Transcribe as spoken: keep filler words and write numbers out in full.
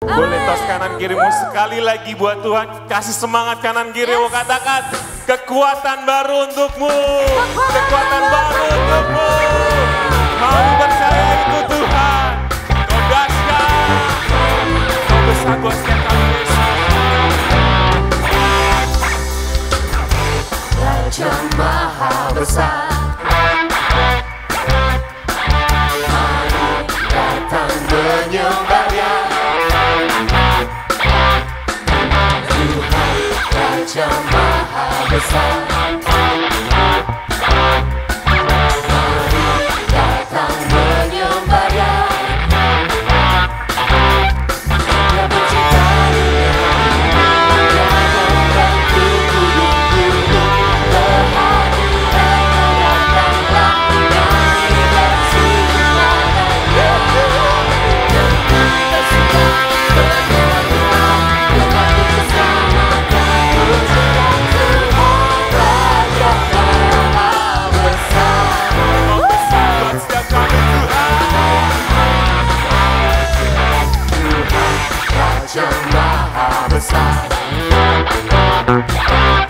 Boleh tos kanan kirimu sekali lagi buat Tuhan. Kasih semangat kanan kirimu, katakan kekuatan baru untukmu. Kekuatan baru untukmu. Kami percaya itu Tuhan. Kau dahsyat. Kau besar buat setiap kami Yesus. Raja Maha Besar, mari datang menyembah Dia. Tuhan Raja Maha Besar, mari datang menyembah Dia. Dia pencipta dunia, Dia membantu hidup-hidup. Kehadirannya datanglah, mari bersujudlah Dia. Kita sudah berdoa, umat diselamatkan. Pujilah Tuhan Raja Maha Besar. Kau besar buat setiap kami Tuhan. Tuhan Raja Maha Besar.